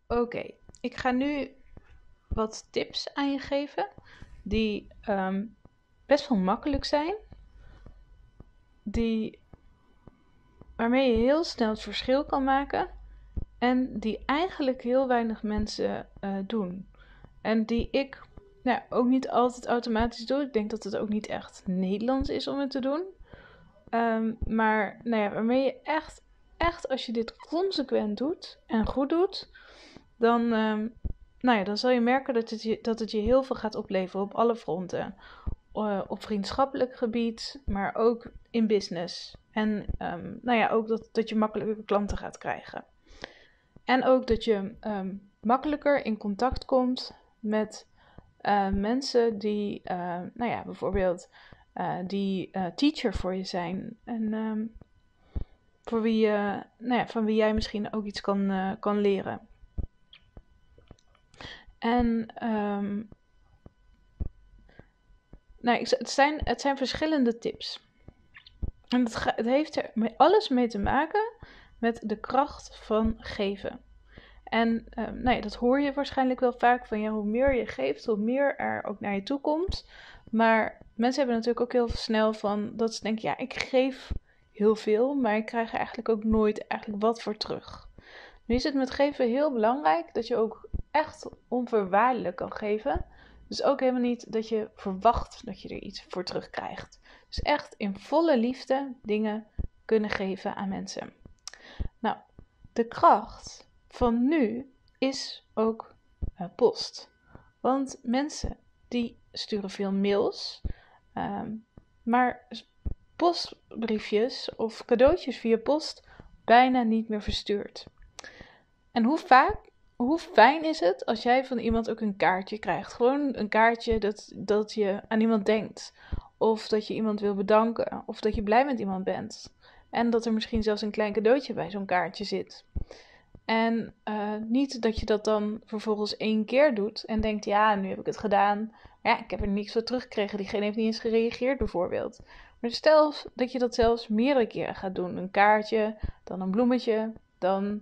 Oké, ik ga nu wat tips aan je geven die best wel makkelijk zijn, waarmee je heel snel het verschil kan maken en die eigenlijk heel weinig mensen doen. En die ik ook niet altijd automatisch doe. Ik denk dat het ook niet echt Nederlands is om het te doen. Maar waarmee je echt als je dit consequent doet en goed doet, dan, dan zal je merken dat het je heel veel gaat opleveren op alle fronten. Op vriendschappelijk gebied, maar ook in business. En ook dat je makkelijker klanten gaat krijgen. En ook dat je makkelijker in contact komt met mensen die, bijvoorbeeld die teacher voor je zijn. En voor wie, van wie jij misschien ook iets kan leren. En het zijn verschillende tips. En het heeft er alles mee te maken met de kracht van geven. En dat hoor je waarschijnlijk wel vaak van hoe meer je geeft, hoe meer er ook naar je toe komt. Maar mensen hebben natuurlijk ook heel snel van dat ze denken, ik geef heel veel, maar ik krijg er eigenlijk ook nooit eigenlijk wat voor terug. Nu is het met geven heel belangrijk dat je ook echt onvoorwaardelijk kan geven. Dus ook helemaal niet dat je verwacht dat je er iets voor terugkrijgt. Dus echt in volle liefde dingen kunnen geven aan mensen. Nou, de kracht van nu is ook post. Want mensen die sturen veel mails, maar postbriefjes of cadeautjes via post bijna niet meer verstuurd. En hoe fijn is het als jij van iemand ook een kaartje krijgt? Gewoon een kaartje dat je aan iemand denkt. Of dat je iemand wil bedanken. Of dat je blij met iemand bent. En dat er misschien zelfs een klein cadeautje bij zo'n kaartje zit. En niet dat je dat dan vervolgens 1 keer doet en denkt, nu heb ik het gedaan. Maar ik heb er niks voor teruggekregen. Diegene heeft niet eens gereageerd bijvoorbeeld. Maar stel dat je dat zelfs meerdere keren gaat doen. Een kaartje, dan een bloemetje, dan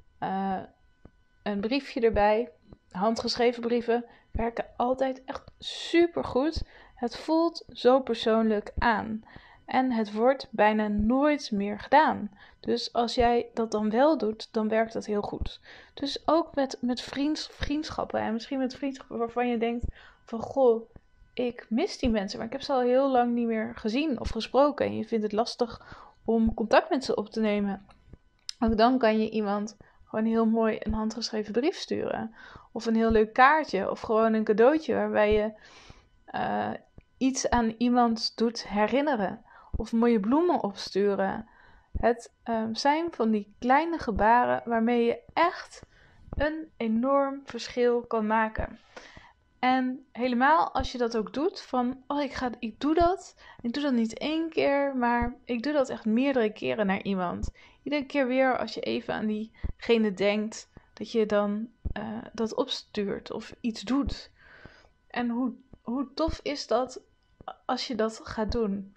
een briefje erbij. Handgeschreven brieven werken altijd echt super goed. Het voelt zo persoonlijk aan. En het wordt bijna nooit meer gedaan. Dus als jij dat dan wel doet, dan werkt dat heel goed. Dus ook met vriendschappen. En misschien met vriendschappen waarvan je denkt van, goh, ik mis die mensen. Maar ik heb ze al heel lang niet meer gezien of gesproken. En je vindt het lastig om contact met ze op te nemen. Ook dan kan je iemand gewoon heel mooi een handgeschreven brief sturen. Of een heel leuk kaartje. Of gewoon een cadeautje waarbij je iets aan iemand doet herinneren. Of mooie bloemen opsturen. Het zijn van die kleine gebaren waarmee je echt een enorm verschil kan maken. En helemaal als je dat ook doet, van ik doe dat. Ik doe dat niet 1 keer, maar ik doe dat echt meerdere keren naar iemand. Iedere keer weer als je even aan diegene denkt, dat je dan dat opstuurt of iets doet. En hoe tof is dat als je dat gaat doen?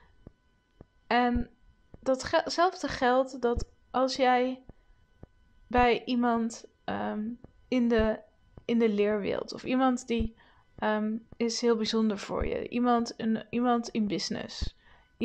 En datzelfde geldt dat als jij bij iemand in de leerwereld of iemand die is heel bijzonder voor je. Iemand in business.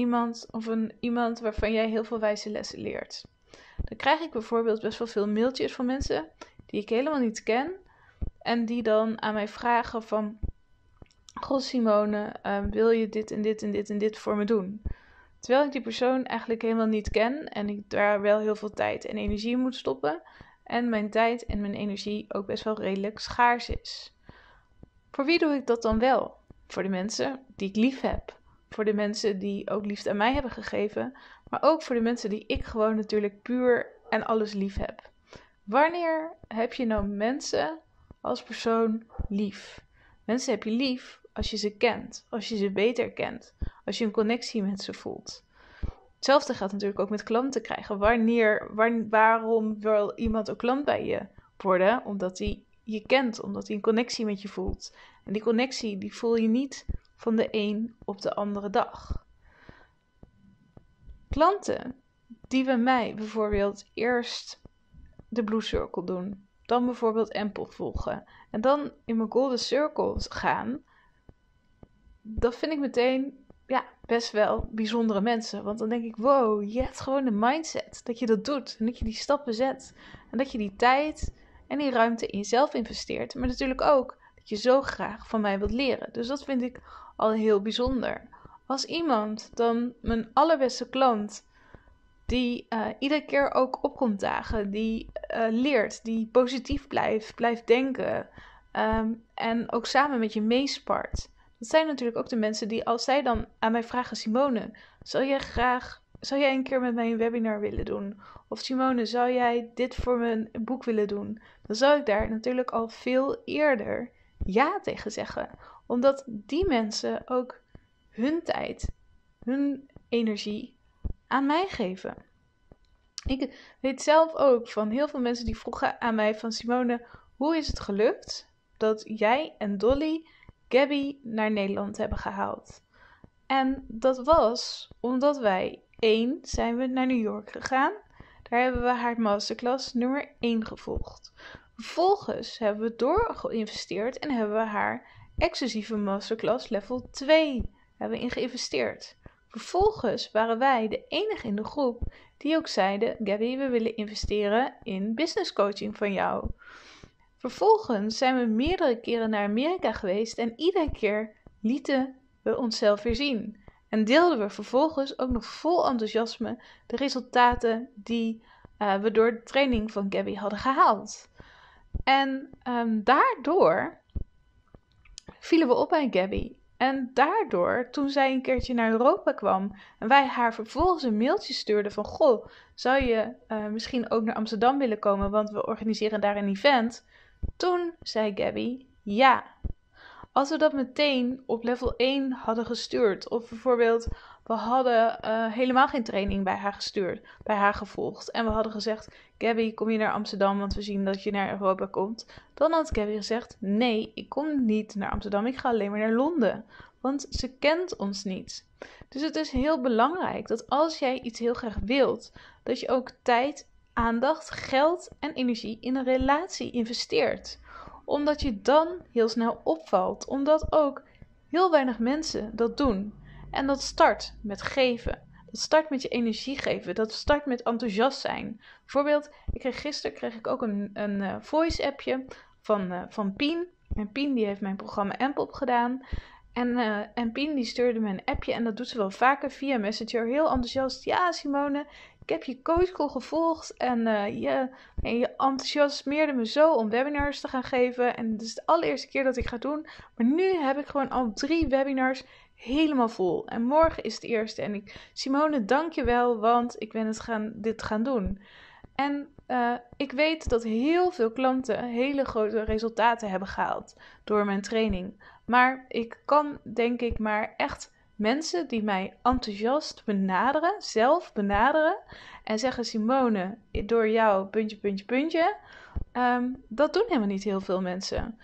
Iemand waarvan jij heel veel wijze lessen leert. Dan krijg ik bijvoorbeeld best wel veel mailtjes van mensen die ik helemaal niet ken. En die dan aan mij vragen van, goh Simone, wil je dit en dit en dit en dit voor me doen? Terwijl ik die persoon eigenlijk helemaal niet ken en ik daar wel heel veel tijd en energie in moet stoppen. En mijn tijd en mijn energie ook best wel redelijk schaars is. Voor wie doe ik dat dan wel? Voor de mensen die ik lief heb. Voor de mensen die ook liefde aan mij hebben gegeven. Maar ook voor de mensen die ik gewoon natuurlijk puur en alles lief heb. Wanneer heb je nou mensen als persoon lief? Mensen heb je lief als je ze kent. Als je ze beter kent. Als je een connectie met ze voelt. Hetzelfde gaat natuurlijk ook met klanten krijgen. Waarom wil iemand ook klant bij je worden? Omdat hij je kent, omdat hij een connectie met je voelt. En die connectie die voel je niet van de een op de andere dag. Klanten die bij mij bijvoorbeeld eerst de Blue Circle doen. dan bijvoorbeeld Empel volgen en dan in mijn golden circle gaan, dat vind ik meteen best wel bijzondere mensen. Want dan denk ik, wow, je hebt gewoon de mindset dat je dat doet en dat je die stappen zet en dat je die tijd en die ruimte in jezelf investeert. Maar natuurlijk ook dat je zo graag van mij wilt leren. Dus dat vind ik al heel bijzonder. Als iemand dan mijn allerbeste klant, die iedere keer ook opkomt dagen, die leert, die positief blijft denken en ook samen met je meespart. Dat zijn natuurlijk ook de mensen die, als zij dan aan mij vragen, Simone, zou jij een keer met mij een webinar willen doen? Of Simone, zou jij dit voor mijn boek willen doen? Dan zou ik daar natuurlijk al veel eerder ja tegen zeggen. Omdat die mensen ook hun tijd, hun energie aan mij geven. Ik weet zelf ook van heel veel mensen die vroegen aan mij van Simone, hoe is het gelukt dat jij en Dolly Gabby naar Nederland hebben gehaald? En dat was omdat wij, zijn we naar New York gegaan. Daar hebben we haar masterclass nummer 1 gevolgd. Vervolgens hebben we doorgeïnvesteerd en hebben we haar exclusieve masterclass level 2 hebben in geïnvesteerd. Vervolgens waren wij de enige in de groep die ook zeiden, Gabby, we willen investeren in business coaching van jou. Vervolgens zijn we meerdere keren naar Amerika geweest en iedere keer lieten we onszelf weer zien. En deelden we vervolgens ook nog vol enthousiasme de resultaten die we door de training van Gabby hadden gehaald. En daardoor vielen we op bij Gabby. En daardoor, toen zij een keertje naar Europa kwam en wij haar vervolgens een mailtje stuurden van, goh, zou je misschien ook naar Amsterdam willen komen, want we organiseren daar een event. Toen zei Gabby, ja. Als we dat meteen op level 1 hadden gestuurd, of bijvoorbeeld we hadden helemaal geen training bij haar gevolgd, en we hadden gezegd, Gabby, kom je naar Amsterdam, want we zien dat je naar Europa komt, dan had Gabby gezegd, nee, ik kom niet naar Amsterdam, ik ga alleen maar naar Londen, want ze kent ons niet. Dus het is heel belangrijk dat als jij iets heel graag wilt, dat je ook tijd, aandacht, geld en energie in een relatie investeert. Omdat je dan heel snel opvalt. Omdat ook heel weinig mensen dat doen. En dat start met geven. Dat start met je energie geven. Dat start met enthousiast zijn. Bijvoorbeeld, gisteren kreeg ik ook een voice appje van Pien. En Pien die heeft mijn programma Empel gedaan. En Pien die stuurde me een appje. En dat doet ze wel vaker via Messenger. Heel enthousiast. Ja, Simone, ik heb je coachcall gevolgd en je enthousiasmeerde me zo om webinars te gaan geven. En het is de allereerste keer dat ik ga doen. Maar nu heb ik gewoon al 3 webinars helemaal vol. En morgen is het eerste. En Simone, dank je wel, want ik ben dit gaan doen. En ik weet dat heel veel klanten hele grote resultaten hebben gehaald door mijn training. Maar ik kan denk ik maar echt mensen die mij enthousiast zelf benaderen en zeggen, Simone, door jou, puntje, dat doen helemaal niet heel veel mensen.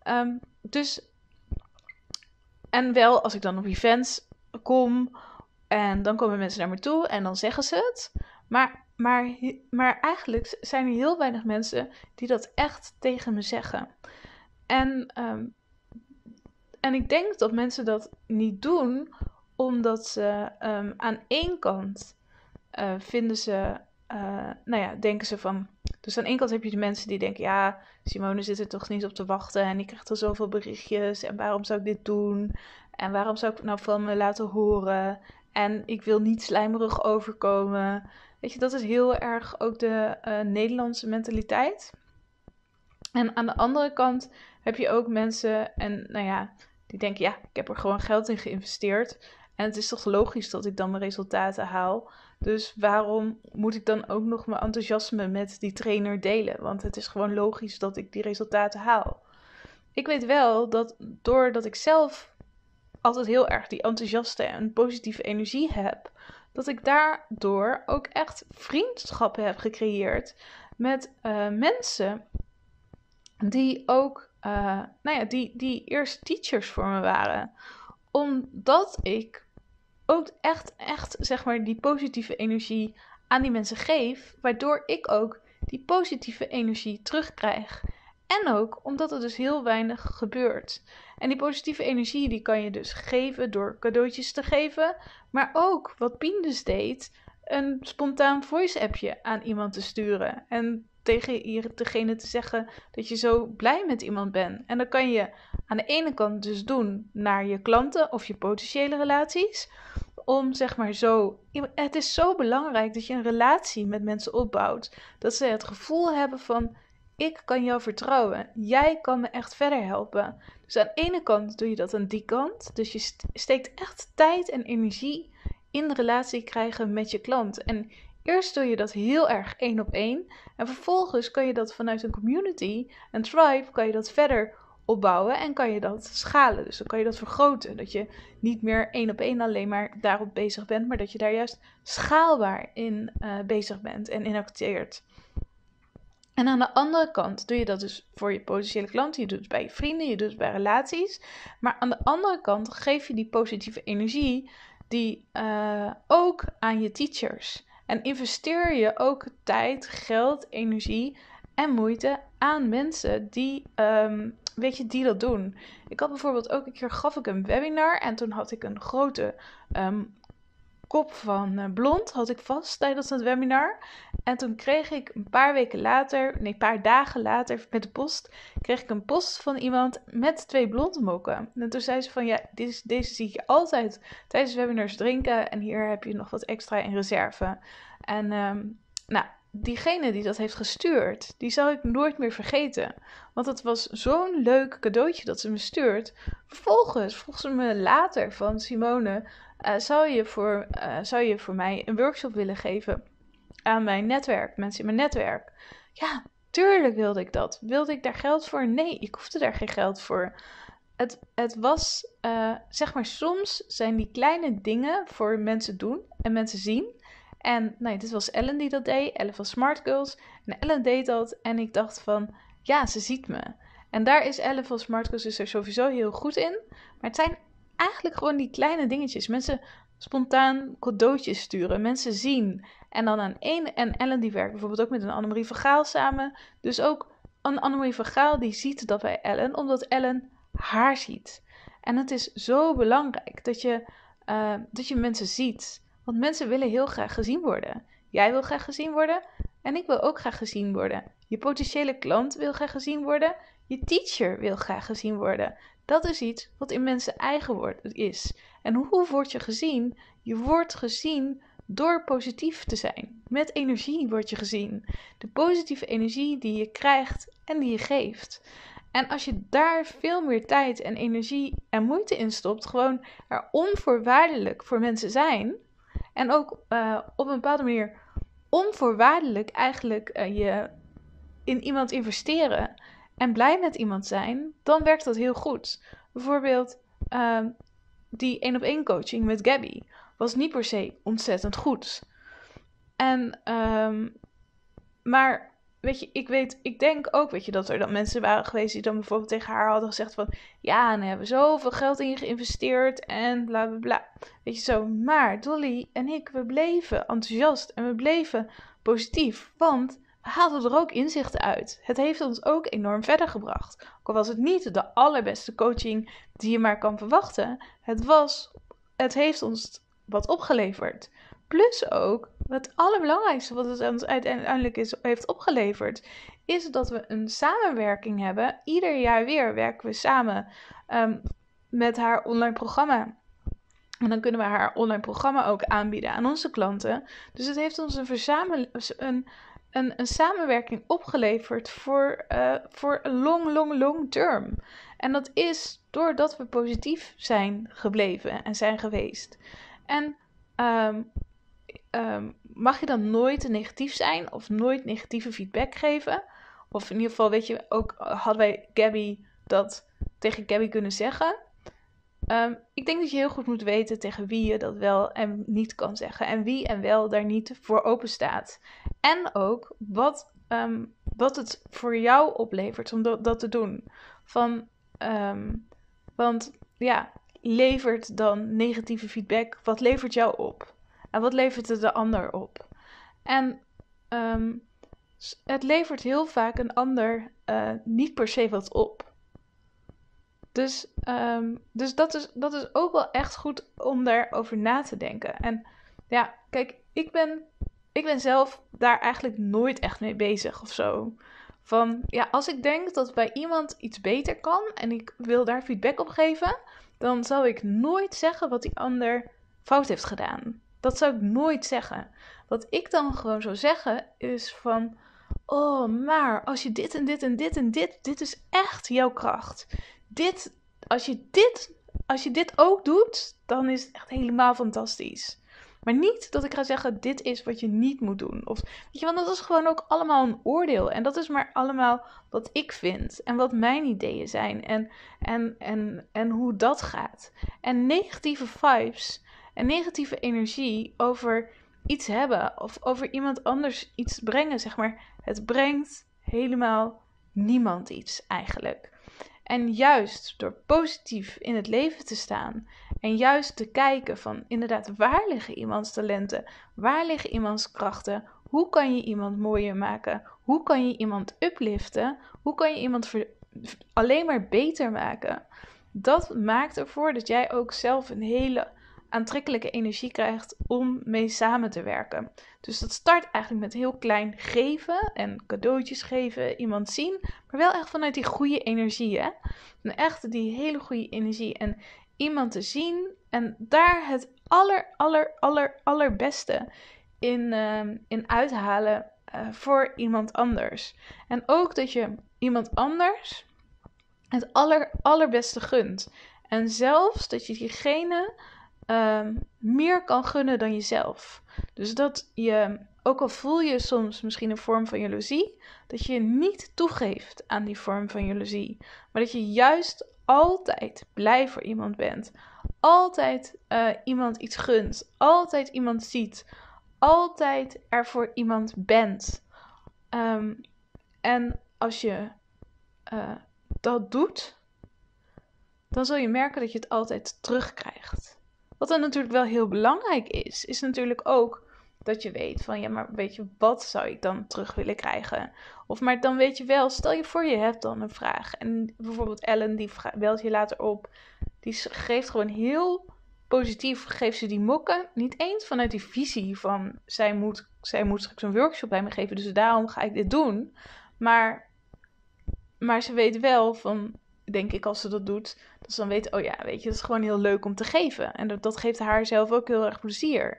En wel als ik dan op events kom en dan komen mensen naar me toe en dan zeggen ze het. Maar eigenlijk zijn er heel weinig mensen die dat echt tegen me zeggen. En ik denk dat mensen dat niet doen omdat ze aan één kant denken ze van. Dus aan één kant heb je de mensen die denken, ja, Simone zit er toch niet op te wachten en die krijgt er zoveel berichtjes en waarom zou ik dit doen? En waarom zou ik het nou van me laten horen? En ik wil niet slijmerig overkomen. Weet je, dat is heel erg ook de Nederlandse mentaliteit. En aan de andere kant heb je ook mensen die denken, ja, ik heb er gewoon geld in geïnvesteerd. En het is toch logisch dat ik dan mijn resultaten haal. Dus waarom moet ik dan ook nog mijn enthousiasme met die trainer delen? Want het is gewoon logisch dat ik die resultaten haal. Ik weet wel dat doordat ik zelf altijd heel erg die enthousiaste en positieve energie heb, dat ik daardoor ook echt vriendschappen heb gecreëerd met mensen die ook, die eerst teachers voor me waren. Omdat ik ook echt, zeg maar, die positieve energie aan die mensen geef, waardoor ik ook die positieve energie terugkrijg. En ook omdat er dus heel weinig gebeurt. En die positieve energie die kan je dus geven door cadeautjes te geven. Maar ook, wat Pien dus deed, een spontaan voice-appje aan iemand te sturen. En tegen degene te zeggen dat je zo blij met iemand bent. En dat kan je aan de ene kant dus doen naar je klanten of je potentiële relaties. Om zeg maar zo... Het is zo belangrijk dat je een relatie met mensen opbouwt. Dat ze het gevoel hebben van... Ik kan jou vertrouwen. Jij kan me echt verder helpen. Dus aan de ene kant doe je dat aan die kant. Dus je steekt echt tijd en energie in de relatie krijgen met je klant. En eerst doe je dat heel erg 1 op 1. En vervolgens kan je dat vanuit een community, een tribe, kan je dat verder opbouwen en kan je dat schalen. Dus dan kan je dat vergroten. Dat je niet meer 1 op 1 alleen maar daarop bezig bent, maar dat je daar juist schaalbaar in bezig bent en in acteert. En aan de andere kant doe je dat dus voor je potentiële klanten. Je doet het bij je vrienden, je doet het bij relaties. Maar aan de andere kant geef je die positieve energie die ook aan je teachers. En investeer je ook tijd, geld, energie en moeite aan mensen die, die dat doen. Ik had bijvoorbeeld ook een keer gaf ik een webinar en toen had ik een grote kop van blond had ik vast tijdens het webinar. En toen kreeg ik een paar dagen later met de post, kreeg ik een post van iemand met 2 blondmokken. En toen zei ze van, ja, deze zie je altijd tijdens webinars drinken en hier heb je nog wat extra in reserve. En diegene die dat heeft gestuurd, die zal ik nooit meer vergeten. Want het was zo'n leuk cadeautje dat ze me stuurt. Vervolgens vroeg ze me later van Simone, zou je voor mij een workshop willen geven aan mijn netwerk, mensen in mijn netwerk? Ja, tuurlijk wilde ik dat. Wilde ik daar geld voor? Nee, ik hoefde daar geen geld voor. Het was, zeg maar, soms zijn die kleine dingen voor mensen doen en mensen zien. En dit was Ellen die dat deed, Ellen van Smart Girls. En Ellen deed dat en ik dacht van, ja, ze ziet me. En daar is Ellen van Smart Girls dus er sowieso heel goed in. Maar het zijn eigenlijk gewoon die kleine dingetjes. Mensen spontaan cadeautjes sturen, mensen zien. En dan en Ellen die werkt bijvoorbeeld ook met een Annemarie van Gaal samen. Dus ook een Annemarie van Gaal die ziet dat bij Ellen, omdat Ellen haar ziet. En het is zo belangrijk dat je mensen ziet. Want mensen willen heel graag gezien worden. Jij wil graag gezien worden en ik wil ook graag gezien worden. Je potentiële klant wil graag gezien worden. Je teacher wil graag gezien worden. Dat is iets wat in mensen eigen is. En hoe word je gezien? Je wordt gezien door positief te zijn. Met energie word je gezien. De positieve energie die je krijgt en die je geeft. En als je daar veel meer tijd en energie en moeite in stopt, gewoon er onvoorwaardelijk voor mensen zijn. En ook op een bepaalde manier onvoorwaardelijk eigenlijk je in iemand investeren en blij met iemand zijn, dan werkt dat heel goed. Bijvoorbeeld die 1-op-1 coaching met Gabby was niet per se ontzettend goed. Maar weet je, ik denk ook, dat er dan mensen waren geweest die dan bijvoorbeeld tegen haar hadden gezegd van, ja, dan hebben we zoveel geld in je geïnvesteerd en bla bla bla. Weet je zo, maar Dolly en ik, we bleven enthousiast en we bleven positief, want we haalden er ook inzichten uit. Het heeft ons ook enorm verder gebracht. Ook al was het niet de allerbeste coaching die je maar kan verwachten, het heeft ons wat opgeleverd. Plus ook, het allerbelangrijkste wat het ons uiteindelijk heeft opgeleverd, is dat we een samenwerking hebben. Ieder jaar weer werken we samen met haar online programma. En dan kunnen we haar online programma ook aanbieden aan onze klanten. Dus het heeft ons een samenwerking opgeleverd voor een long term. En dat is doordat we positief zijn gebleven en zijn geweest. En mag je dan nooit negatief zijn of nooit negatieve feedback geven? Of in ieder geval, weet je, ook hadden wij tegen Gabby kunnen zeggen. Ik denk dat je heel goed moet weten tegen wie je dat wel en niet kan zeggen. En wie en wel daar niet voor open staat. En ook wat het voor jou oplevert om dat te doen. Want ja, levert dan negatieve feedback, wat levert jou op? En wat levert het de ander op? En het levert heel vaak een ander niet per se wat op. Dus dat is ook wel echt goed om daarover na te denken. En ja, kijk, ik ben zelf daar eigenlijk nooit echt mee bezig of zo. Van, ja, als ik denk dat bij iemand iets beter kan en ik wil daar feedback op geven, dan zal ik nooit zeggen wat die ander fout heeft gedaan. Dat zou ik nooit zeggen. Wat ik dan gewoon zou zeggen is van, oh, maar als je dit en dit en dit en dit is echt jouw kracht. Als je dit ook doet, dan is het echt helemaal fantastisch. Maar niet dat ik ga zeggen, dit is wat je niet moet doen. Of, weet je, want dat is gewoon ook allemaal een oordeel. En dat is maar allemaal wat ik vind. En wat mijn ideeën zijn. En hoe dat gaat. En negatieve vibes en negatieve energie over iets hebben. Of over iemand anders iets brengen, zeg maar. Het brengt helemaal niemand iets eigenlijk. En juist door positief in het leven te staan en juist te kijken van inderdaad, waar liggen iemands talenten? Waar liggen iemands krachten? Hoe kan je iemand mooier maken? Hoe kan je iemand upliften? Hoe kan je iemand alleen maar beter maken? Dat maakt ervoor dat jij ook zelf een hele aantrekkelijke energie krijgt om mee samen te werken. Dus dat start eigenlijk met heel klein geven en cadeautjes geven, iemand zien, maar wel echt vanuit die goede energie, hè? En echt die hele goede energie en iemand te zien en daar het allerbeste in uithalen voor iemand anders. En ook dat je iemand anders het allerbeste gunt. En zelfs dat je diegene meer kan gunnen dan jezelf. Dus dat je, ook al voel je soms misschien een vorm van jaloezie, dat je niet toegeeft aan die vorm van jaloezie. Maar dat je juist altijd blij voor iemand bent. Altijd iemand iets gunt. Altijd iemand ziet. Altijd er voor iemand bent. En als je dat doet, dan zul je merken dat je het altijd terugkrijgt. Wat dan natuurlijk wel heel belangrijk is natuurlijk ook dat je weet van, ja, maar weet je, wat zou ik dan terug willen krijgen? Of maar dan weet je wel, stel je voor je hebt dan een vraag. En bijvoorbeeld Ellen, die belt je later op. Die geeft gewoon heel positief, geeft ze die mokken. Niet eens vanuit die visie van, zij moet straks een workshop bij me geven, dus daarom ga ik dit doen. Maar ze weet wel van, denk ik, als ze dat doet, dat ze dan weet, oh ja, weet je, dat is gewoon heel leuk om te geven. En dat geeft haar zelf ook heel erg plezier.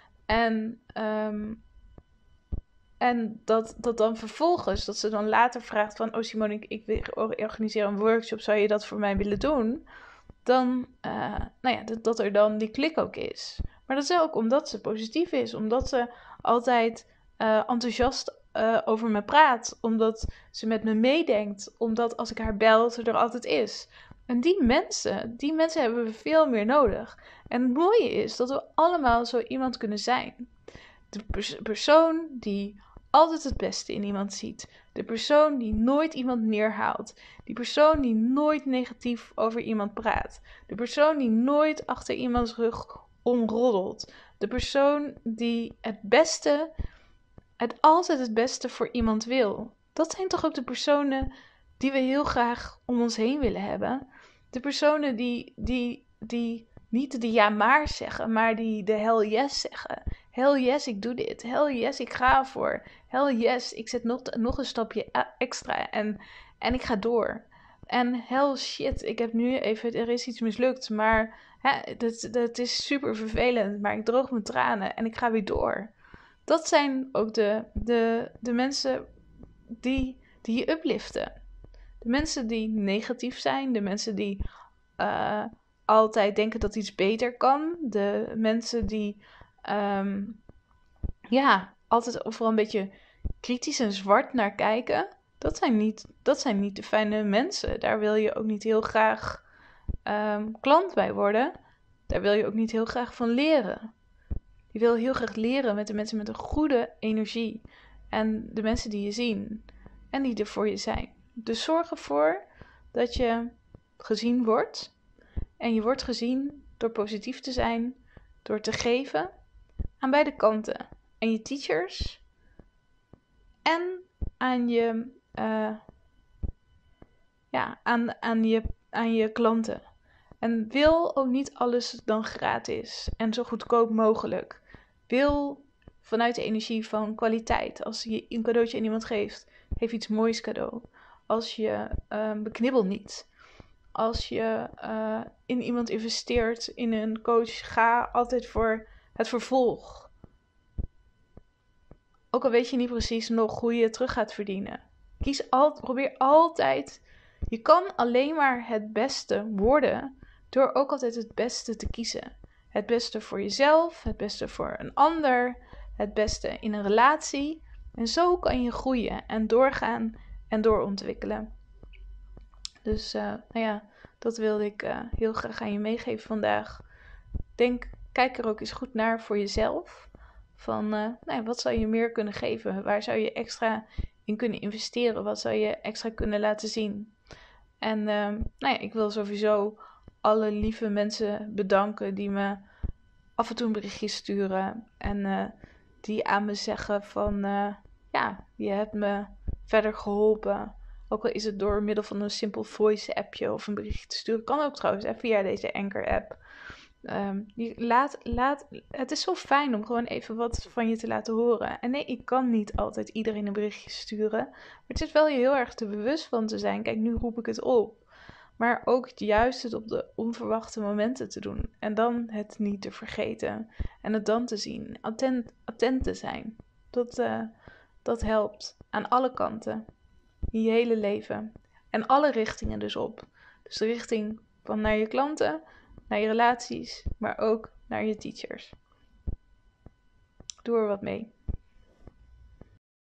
En dat dan vervolgens, dat ze dan later vraagt van, oh Simone, ik wil organiseren een workshop, zou je dat voor mij willen doen? Dan, dat er dan die klik ook is. Maar dat is ook omdat ze positief is, omdat ze altijd enthousiast over me praat, omdat ze met me meedenkt, omdat als ik haar bel, ze er altijd is. En die mensen hebben we veel meer nodig. En het mooie is dat we allemaal zo iemand kunnen zijn. De persoon die altijd het beste in iemand ziet. De persoon die nooit iemand neerhaalt. Die persoon die nooit negatief over iemand praat. De persoon die nooit achter iemands rug omroddelt. De persoon die altijd het beste voor iemand wil. Dat zijn toch ook de personen die we heel graag om ons heen willen hebben. De personen die niet de ja maar zeggen, maar die de hell yes zeggen. Hell yes, ik doe dit. Hell yes, ik ga ervoor. Hell yes, ik zet nog een stapje extra en ik ga door. En hell shit, ik heb nu even, er is iets mislukt, maar dat is super vervelend. Maar ik droog mijn tranen en ik ga weer door. Dat zijn ook de mensen die je upliften. De mensen die negatief zijn, de mensen die altijd denken dat iets beter kan. De mensen die altijd overal een beetje kritisch en zwart naar kijken. Dat zijn niet de fijne mensen. Daar wil je ook niet heel graag klant bij worden. Daar wil je ook niet heel graag van leren. Je wil heel graag leren met de mensen met een goede energie. En de mensen die je zien. En die er voor je zijn. Dus zorg ervoor dat je gezien wordt. En je wordt gezien door positief te zijn. Door te geven. Aan beide kanten. En je teachers. En aan je, aan je klanten. En wil ook niet alles dan gratis en zo goedkoop mogelijk. Wil vanuit de energie van kwaliteit. Als je een cadeautje aan iemand geeft, geef iets moois cadeau. Als je beknibbel niet. Als je in iemand investeert, in een coach, ga altijd voor het vervolg. Ook al weet je niet precies nog hoe je het terug gaat verdienen. Probeer altijd. Je kan alleen maar het beste worden door ook altijd het beste te kiezen. Het beste voor jezelf, het beste voor een ander, het beste in een relatie. En zo kan je groeien en doorgaan en doorontwikkelen. Dus dat wilde ik heel graag aan je meegeven vandaag. Kijk er ook eens goed naar voor jezelf. Van wat zou je meer kunnen geven? Waar zou je extra in kunnen investeren? Wat zou je extra kunnen laten zien? En ik wil sowieso alle lieve mensen bedanken die me af en toe een berichtje sturen. En die aan me zeggen van je hebt me verder geholpen. Ook al is het door middel van een simpel voice appje of een berichtje te sturen. Kan ook trouwens via deze Anchor app. Het is zo fijn om gewoon even wat van je te laten horen. En nee, ik kan niet altijd iedereen een berichtje sturen. Maar het is wel je heel erg te bewust van te zijn. Kijk, nu roep ik het op. Maar ook juist het op de onverwachte momenten te doen. En dan het niet te vergeten. En het dan te zien. Attent te zijn. Dat helpt. Aan alle kanten. In je hele leven. En alle richtingen dus op. Dus de richting van naar je klanten, naar je relaties, maar ook naar je teachers. Doe er wat mee.